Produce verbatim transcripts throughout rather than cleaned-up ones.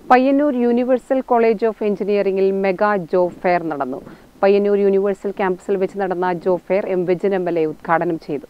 Payyanur universal college of എഞ്ചിനീയറിംഗിൽ mega job fair നടന്നു. Payyanur universal ക്യാമ്പസിൽ വെച്ച് നടന്ന job fair M Vijin M L A ഉദ്ഘാടനം ചെയ്തു.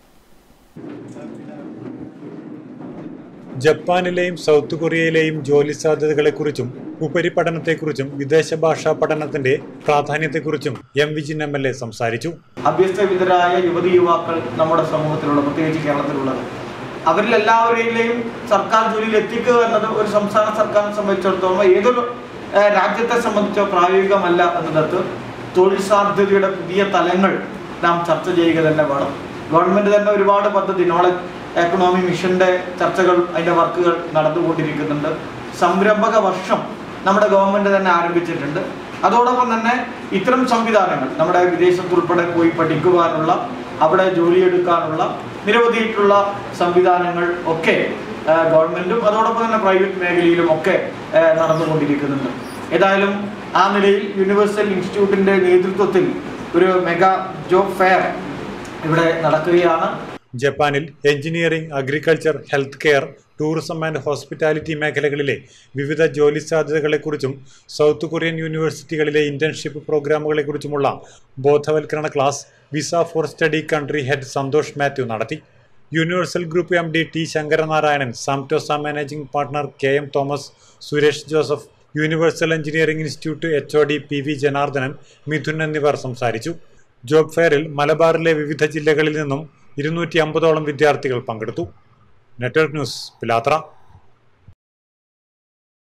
ജപ്പാനിലെയും സൗത്ത് കൊറിയയിലെയും ജോലി സാധ്യതകളെക്കുറിച്ചും ഉപരിപഠനത്തെക്കുറിച്ചും വിദേശ ഭാഷാ പഠനത്തിന്റെ പ്രാധാന്യത്തെക്കുറിച്ചും M Vijin M L A സംസാരിച്ചു. അഭ്യസ്തവിദ്യരായ യുവതി യുവാക്കൾ നമ്മുടെ സമൂഹത്തിലുള്ള, പ്രത്യേകിച്ച് കേരളത്തിലുള്ളത്, അവരിൽ എല്ലാവരെയും സർക്കാർ ജോലിയിൽ എത്തിക്കുക എന്നത് ഒരു സംസ്ഥാന സർക്കാരിനെ സംബന്ധിച്ചിടത്തോളം ഏതൊരു രാജ്യത്തെ സംബന്ധിച്ചോ പ്രായോഗികമല്ല എന്നത് തൊഴിൽ സാധ്യതയുടെ പുതിയ തലങ്ങൾ നാം ചർച്ച ചെയ്യുക തന്നെ വേണം. ഗവൺമെന്റ് തന്നെ ഒരുപാട് പദ്ധതി, നോളജ് എക്കണോമി മിഷന്റെ ചർച്ചകൾ, അതിന്റെ വർക്കുകൾ നടന്നുകൊണ്ടിരിക്കുന്നുണ്ട്. സംരംഭക വർഷം നമ്മുടെ ഗവൺമെന്റ് തന്നെ ആരംഭിച്ചിട്ടുണ്ട്. അതോടൊപ്പം തന്നെ ഇത്തരം സംവിധാനങ്ങൾ നമ്മുടെ വിദേശത്തുൾപ്പെടെ പോയി പഠിക്കുവാനുള്ള, അവിടെ ജോലിയെടുക്കാനുള്ള നിരവധിയായിട്ടുള്ള സംവിധാനങ്ങൾ ഒക്കെ ഗവൺമെന്റും അതോടൊപ്പം തന്നെ പ്രൈവറ്റ് മേഖലയിലും ഒക്കെ നടന്നുകൊണ്ടിരിക്കുന്നുണ്ട്. ഏതായാലും ആ നിലയിൽ യൂണിവേഴ്സൽ ഇൻസ്റ്റിറ്റ്യൂട്ടിന്റെ നേതൃത്വത്തിൽ ഒരു മെഗാ ജോബ് ഫെയർ ഇവിടെ നടക്കുകയാണ്. ജപ്പാനിൽ engineering, agriculture, health care, tourism and hospitality മേഖലകളിലെ വിവിധ ജോലി സാധ്യതകളെക്കുറിച്ചും സൗത്ത് കൊറിയൻ യൂണിവേഴ്സിറ്റികളിലെ ഇന്റേൺഷിപ്പ് പ്രോഗ്രാമുകളെക്കുറിച്ചുമുള്ള ബോധവൽക്കരണ class visa for study country head Santhosh Mathew നടത്തി. Universal group M D T Sankaranarayanan, സാംറ്റോസ managing partner K M Thomas, Suresh Joseph, universal engineering institute H O D P V Janardhanan, Mithun എന്നിവർ സംസാരിച്ചു. ജോബ് ഫെയറിൽ മലബാറിലെ വിവിധ ജില്ലകളിൽ നിന്നും ഇരുന്നൂറ്റി അമ്പതോളം വിദ്യാർത്ഥികൾ പങ്കെടുത്തു. നെറ്റ്വർക്ക് ന്യൂസ്, പിലാത്ര.